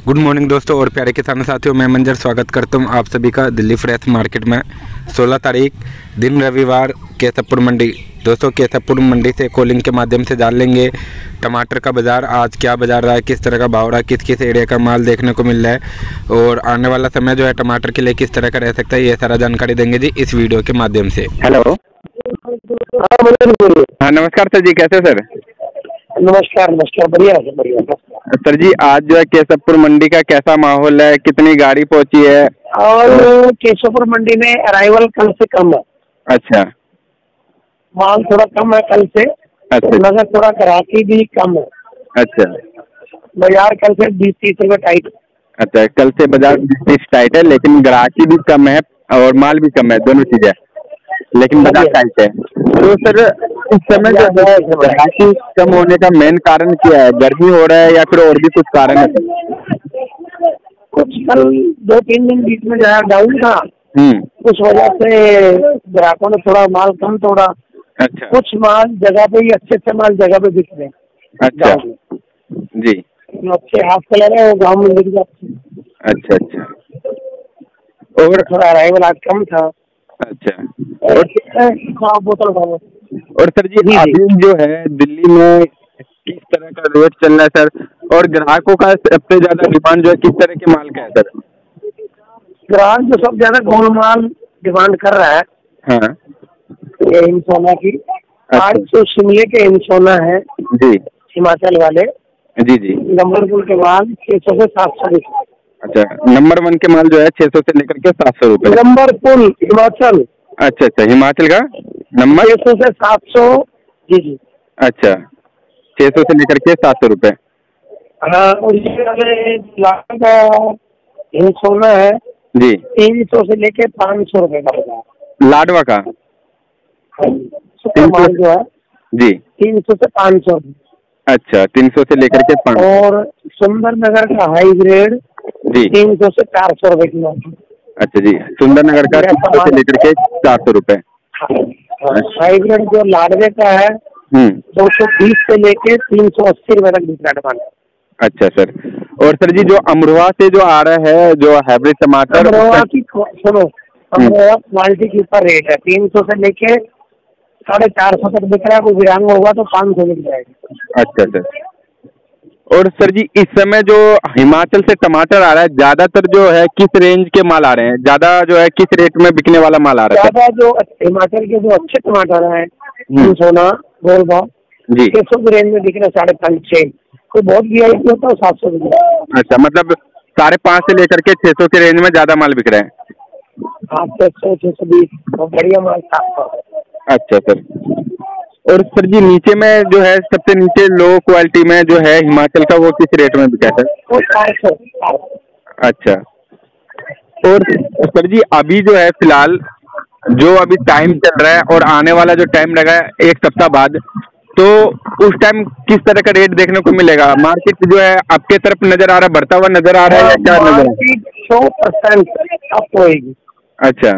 Good morning दोस्तों और प्यारे किसान साथियों, मैं मंजर स्वागत करता हूं आप सभी का दिल्ली फ्रेश मार्केट में। 16 तारीख दिन रविवार केशवपुर मंडी। दोस्तों केशवपुर मंडी से कॉलिंग के माध्यम से जान लेंगे टमाटर का बाज़ार आज क्या बाज़ार रहा है, किस तरह का भाव रहा है, किस किस एरिया का माल देखने को मिल रहा है और आने वाला समय जो है टमाटर के लिए किस तरह का रह सकता है, ये सारा जानकारी देंगे जी इस वीडियो के माध्यम से। हेलो, हाँ नमस्कार सर जी, कैसे सर? नमस्कार नमस्कार, बढ़िया है बढ़िया सर जी। आज जो है केशवपुर मंडी का कैसा माहौल है, कितनी गाड़ी पहुंची है? और केशवपुर मंडी में अराइवल कल से कम है। अच्छा, माल थोड़ा कम है कल से। अच्छा, मगर थोड़ा ग्राहकी भी कम है। अच्छा, बाजार कल से 20-30 रुपए टाइट। अच्छा, कल से बाजार 20-30 टाइट है, लेकिन ग्राहकी भी कम है और माल भी कम है, दोनों चीजें, लेकिन बाजार टाइट है। तो सर इस समय जो ग्राहकी कम होने का मेन कारण क्या है? गर्मी हो रहा है या फिर और भी कुछ कारण है? कुछ कल 2-3 दिन बीच में जहाँ डाउन था, उस वजह से ग्राहकों ने थोड़ा माल कम तोड़ा। अच्छा, कुछ माल जगह पे ही अच्छे माल जगह पे बिक रहे। अच्छा जी, अच्छे हाफ कलर है वो गाँव में बिक जाते। अच्छा अच्छा, और थोड़ा अराइवल आज कम था। अच्छा, और बोतल खाओ। और सर जी अभी जो है दिल्ली में किस तरह का रेट चल रहा है सर, और ग्राहकों का सबसे ज्यादा डिमांड जो है किस तरह के माल का है सर? ग्राहक जो सब ज्यादा गोल माल डिमांड कर रहा है, हाँ, ये हिमसोना की। आज जो शिमले के हिमसोना है जी, हिमाचल वाले, जी जी, नंबर पुल के माल 600 से 700 रुपये। अच्छा, नंबर 1 के माल जो है 600 से लेकर के 700 रुपये। नंबर पुल हिमाचल। अच्छा अच्छा, हिमाचल का नंबर 600 से 700। जी जी, अच्छा, 600 से लेकर के 700 रुपये। हाँ, और ये वाले लाल का हिमसोना है जी, 300 से लेके 500 रुपये का बाजार। लाडवा का सुपर माल जो है जी 300 से 500। अच्छा, 300 से लेकर के 500। और सुंदरनगर का हाई ग्रेड जी 300 से 400 रुपये किलो। अच्छा जी, सुंदरनगर का 300 से लेकर के 400 रुपये। हाई ग्रेड जो लाडवे का है 220 से लेके 380 रुपये तक बिक रहा है टमाटर। अच्छा सर, और सर जी जो अमरोहा से जो आ रहा है जो हाइब्रिड टमाटर, अमरोहा की सुनो, अमरोहा क्वालिटी के ऊपर रेट है। 300 से लेके 450 तक बिक रहा है। कोई विरांग होगा तो 500 बिक जाएगा। अच्छा सर, और सर जी इस समय जो हिमाचल से टमाटर आ रहा है ज्यादातर जो है किस रेंज के माल आ रहे हैं, ज्यादा जो है किस रेट में बिकने वाला माल आ रहा है? ज्यादा जो हिमाचल के जो अच्छे टमाटर हैं सोना गोलबाग जी 600 की रेंज में बिक रहे 550-600। कोई बहुत VIP होता है 700 बिक रहा है। अच्छा, मतलब 550 से लेकर के 600 के रेंज में ज्यादा माल बिक रहा है। 600-620 बढ़िया माल 700। अच्छा सर, और सर जी नीचे में जो है सबसे नीचे लो क्वालिटी में जो है हिमाचल का वो किस रेट में बिका है सर? वो 400। अच्छा, और सर जी अभी जो है फिलहाल जो अभी टाइम चल रहा है और आने वाला जो टाइम लगा एक सप्ताह बाद, तो उस टाइम किस तरह का रेट देखने को मिलेगा? मार्केट जो है आपके तरफ नजर आ रहा है, बढ़ता हुआ नजर आ रहा है या क्या नजर आ रहा है? 100% अप होएगी। अच्छा,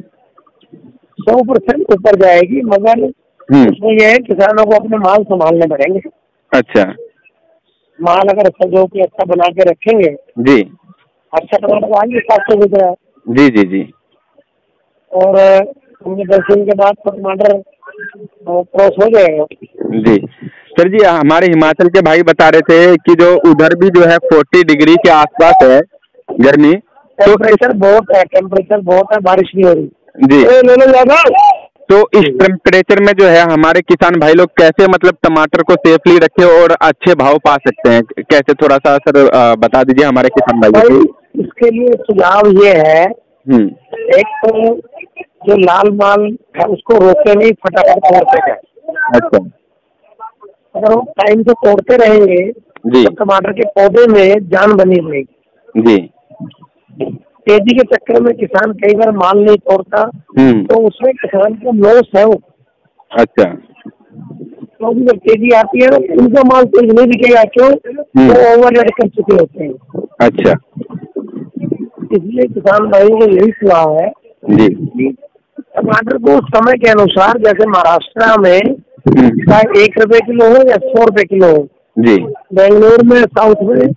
100% ऊपर जाएगी, मगर उसमें यह है किसानों को अपने माल संभालने पड़ेंगे। अच्छा, माल अगर सजो के अच्छा बना के रखेंगे जी, अच्छा टमाटर आगे 700 बिक रहा है। जी जी जी, और हमने 10 दिन के बाद तो टमाटर क्रॉस हो जाएगा। जी सर जी, हमारे हिमाचल के भाई बता रहे थे कि जो उधर भी जो है 40 डिग्री के आसपास है गर्मी, टेम्परेचर बहुत है, बारिश नहीं हो रही जी। ले लो ज्यादा। तो इस टेम्परेचर में जो है हमारे किसान भाई लोग कैसे मतलब टमाटर को सेफली रखे और अच्छे भाव पा सकते हैं, कैसे थोड़ा सा सर बता दीजिए हमारे किसान भाई। इसके लिए सुझाव ये है, एक तो जो लाल माल है उसको रोके नहीं, फटाफट तोड़ते हैं। अच्छा, अगर वो टाइम से तोड़ते रहेंगे जी, तो टमाटर के पौधे में जान बनी रहेगी जी। तेजी के चक्कर में किसान कई बार माल नहीं तोड़ता, तो उसमें किसान को लॉस है वो। अच्छा, तो जब तेजी आती है तो उनका माल तेज नहीं बिकेगा, क्यों? वो ओवर रेट कर चुके होते हैं। अच्छा, इसलिए किसान भाइयों को यही सलाह है जी कि टमाटर को समय के अनुसार, जैसे महाराष्ट्र में चाहे 1 रुपए किलो हो या 100 रुपए किलो हो जी, बेंगलोर में साउथ में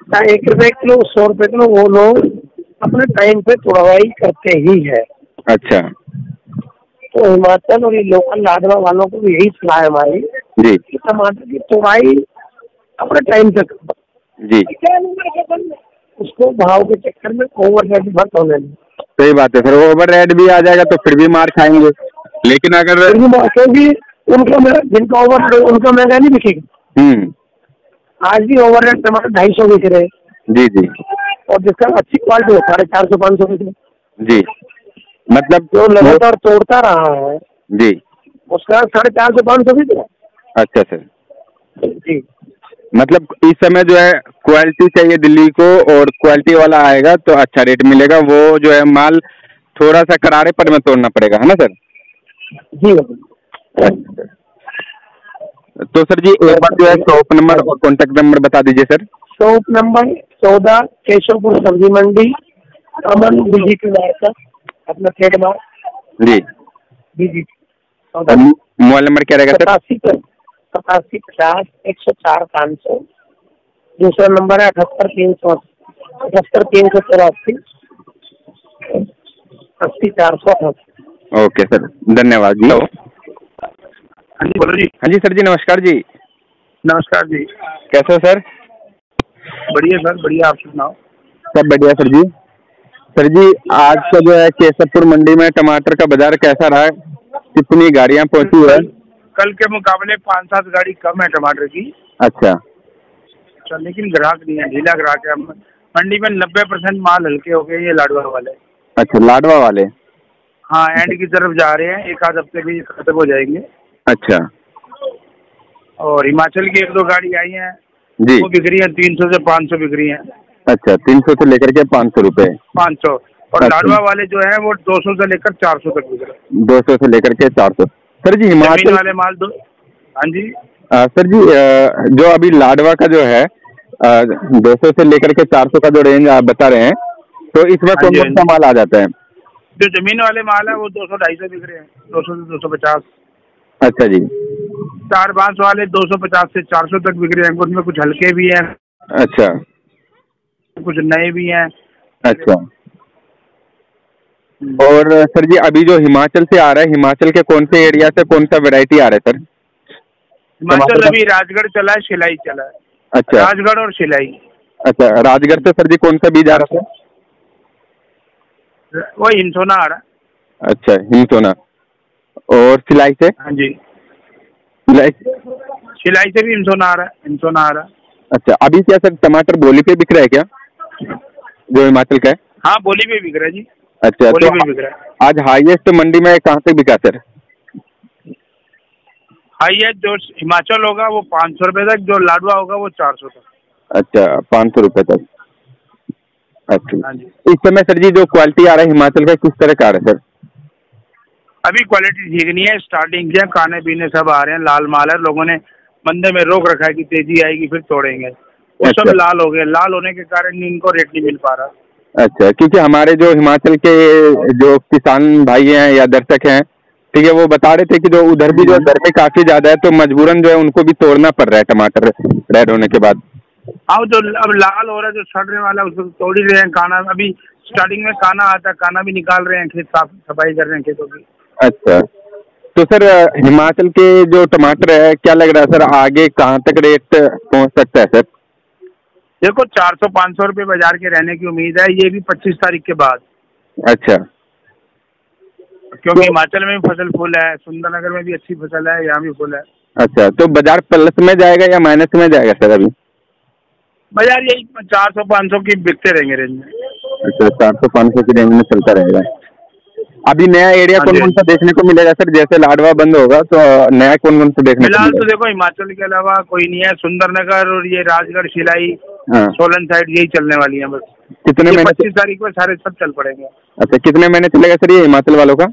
चाहे 1 रुपए किलो 100 रुपए किलो, वो लोग अपने टाइम पे तुड़वाई करते ही है। अच्छा तो हिमाचल और ये लोकल लाडवा वालों को भी यही सलाह है हमारी जी कि टमाटर की तुड़ाई अपने टाइम पे करो जी, उसको भाव के चक्कर में ओवर रेट मत होने दें। सही बात है सर। ओवर रेट भी आ जाएगा तो फिर भी मार खाएंगे, लेकिन अगर क्योंकि जिनका ओवर उनका महंगा नहीं बिकेगा। आज भी ओवर रेट टमाटर 250 बिक रहे जी जी, और जिसका अच्छी क्वालिटी हो 450-500 बिक रहे जी, मतलब जो लगातार तोड़ता रहा है जी, उसका 450-500 बिक रहा है। अच्छा सर जी, मतलब इस समय जो है क्वालिटी चाहिए दिल्ली को, और क्वालिटी वाला आएगा तो अच्छा रेट मिलेगा। वो जो है माल थोड़ा सा करारे पर में तोड़ना पड़ेगा, है ना सर? जी। तो सर जी एक बार जो है शॉप नंबर और कॉन्टेक्ट नंबर बता दीजिए सर। शॉप नंबर 14 केशवपुर सब्जी मंडी, अमन बीजेपी का अपना ट्रेडमार्क जी। बीजेपी। मोबाइल नंबर क्या रहेगा सर? 8750-104-500। दूसरा नंबर है 78-384 80-488। ओके सर, धन्यवाद जी। हाँ जी, बोलो जी। हाँ जी सर जी, नमस्कार जी। नमस्कार जी। कैसे हो सर? बढ़िया सर, बढ़िया, आप सुनाओ। सब बढ़िया सर जी। सर जी आज का जो है केशवपुर मंडी में टमाटर का बाजार कैसा रहा है? कितनी गाड़ियां पहुंची है? कल के मुकाबले 5-7 गाड़ी कम है टमाटर की। अच्छा, लेकिन ग्राहक नहीं है, ढीला ग्राहक है। मंडी में 90% माल हल्के हो गए ये लाडवा वाले। अच्छा लाडवा वाले। हाँ, एंड की तरफ जा रहे हैं, एक आध हफ्ते में खत्म हो जाएंगे। अच्छा, और हिमाचल की 1-2 गाड़ी आई हैं जी, वो बिक रही है 300 से 500 बिक रही है। अच्छा 300 से लेकर के 500 रुपए। 500 और अच्छा। लाडवा वाले जो है वो 200 से लेकर 400 तक बिक रहे हैं। 200 से लेकर के 400। सर जी हिमाचल वाले माल हाँ जी सर जी जो अभी लाडवा का जो है 200 से लेकर के 400 का जो रेंज आप बता रहे हैं, तो इसमें कौन कौन सा माल आ जाता है? जो जमीन वाले माल है वो 200-250 बिक रहे हैं, 200 से 250। अच्छा जी। 4-5 वाले 250 से 400 तक बिक रहे हैं। उसमें कुछ हल्के भी हैं, अच्छा, कुछ नए भी हैं। अच्छा। और सर जी अभी जो हिमाचल से आ रहा है, हिमाचल के कौन से एरिया से कौन सा वैरायटी आ रहा है सर? हिमाचल अभी राजगढ़ चला है, शिलाई चला है। अच्छा, राजगढ़ और शिलाई। अच्छा राजगढ़ से सर जी कौन सा बीज आ रहा है? वो हिमसोना आ रहा है। अच्छा हिमसोना। और सिलाई से? हाँ जी, सिलाई से भी हिमसोना आ रहा है, हिमसोना आ रहा है। अच्छा, अभी क्या सर टमाटर बोली पे बिक रहा है क्या, जो हिमाचल का है? हाँ, बोली पे बिक रहा है जी। अच्छा, बोली तो पे बिक रहा है। आज हाईएस्ट मंडी में कहाँ तक बिका सर? हाईएस्ट जो हिमाचल होगा वो 500 रुपए तक, जो लाडवा होगा वो 400 तक। अच्छा 500 रुपए तक। अच्छा, हाँ जी। इस समय सर जी जो क्वालिटी आ रहा है हिमाचल का किस तरह का आ रहा है सर? अभी क्वालिटी ठीक नहीं है, स्टार्टिंग से खाने पीने सब आ रहे हैं, लाल माल है। लोगों ने मंदे में रोक रखा है कि तेजी आएगी फिर तोड़ेंगे, वो सब लाल हो गए। लाल होने के कारण इनको रेट नहीं मिल पा रहा। अच्छा, क्योंकि हमारे जो हिमाचल के जो किसान भाई हैं या दर्शक हैं, ठीक है, वो बता रहे थे कि जो उधर भी जो गर्मी काफी ज्यादा है तो मजबूरन जो है उनको भी तोड़ना पड़ रहा है टमाटर रेड होने के बाद। हाँ, जो अब लाल हो रहा है, जो सड़ने वाला है उसको तोड़ ही रहे हैं। काना अभी स्टार्टिंग में काना आता है, काना भी निकाल रहे हैं, खेत साफ सफाई कर रहे हैं खेतों की। अच्छा, तो सर हिमाचल के जो टमाटर है क्या लग रहा है सर आगे कहाँ तक रेट पहुँच सकता है सर? देखो 400-500 रुपए बाजार के रहने की उम्मीद है, ये भी 25 तारीख के बाद। अच्छा, क्योंकि हिमाचल में भी फसल फुल है, सुंदरनगर में भी अच्छी फसल है, यहाँ भी फुल है। अच्छा, तो बाजार प्लस में जाएगा या माइनस में जाएगा सर? अभी बाजार यही 400-500 की बिकते रहेंगे रेंज में। अच्छा, 400-500 की रेंज में चलता रहेगा। अभी नया एरिया कौन कौन सा देखने को मिलेगा सर? जैसे लाडवा बंद होगा तो नया कौन कौन सा देखने को फिलहाल तो देखो हिमाचल के अलावा कोई नहीं है। सुंदरनगर और ये राजगढ़, शिलाई, सोलन साइड यही चलने वाली है बस। कितने महीने? 25 तारीख को सारे सब चल पड़ेंगे। अच्छा, कितने महीने चलेगा सर ये हिमाचल वालों का?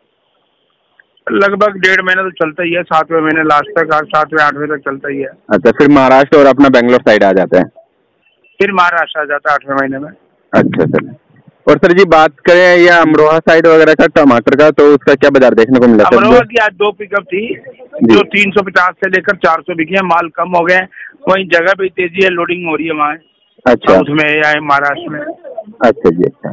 लगभग 1.5 महीना तो चलता ही है, 7वें महीने लास्ट तक, 7वें-8वें तक चलता ही है। अच्छा, फिर महाराष्ट्र और अपना बेंगलोर साइड आ जाता है? फिर महाराष्ट्र आ जाता है 8वें महीने में। अच्छा सर, और सर जी बात करें या अमरोहा साइड वगैरह का टमाटर का, तो उसका क्या बाजार देखने को मिला? अमरोहा की आज 2 पिकअप थी जो 350 से लेकर 400 बिकी है। माल कम हो गए, वहीं जगह भी तेजी है, लोडिंग हो रही है वहाँ। अच्छा, साउथ में या महाराष्ट्र में। अच्छा जी, अच्छा।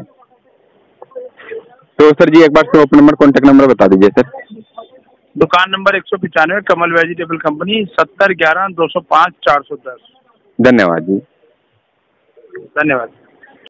तो सर जी एक बार शॉप नंबर, कॉन्टेक्ट नंबर बता दीजिए सर। दुकान नंबर 195 कमल वेजिटेबल कंपनी, 70 11 205 410। धन्यवाद जी। धन्यवाद।